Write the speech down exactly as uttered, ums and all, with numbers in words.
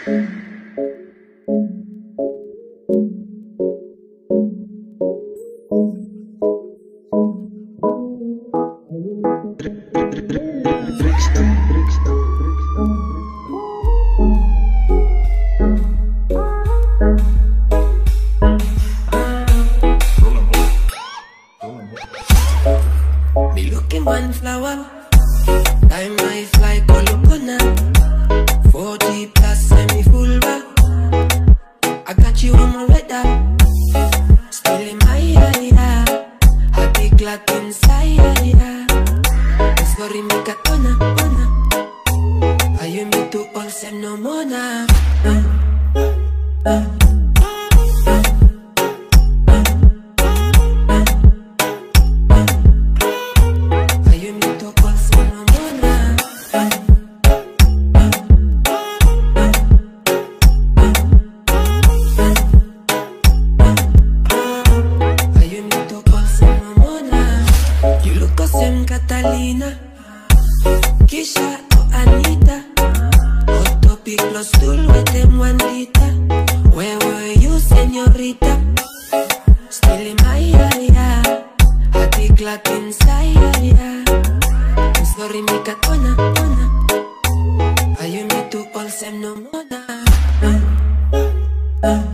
Me looking one flower, time I fly Colocona, forty plus semi full back. I got you on my radar, still in my area, happy clock inside. Sorry me katona, ona, are you me to all sem no mona? Uh, uh. Catalina, Kisha or Anita, hot topic plus stool with them one liter. Where were you, señorita? Still in my area, happy clock inside. Sorry, me katona, ona, are you me to all sem no mona? Uh, uh.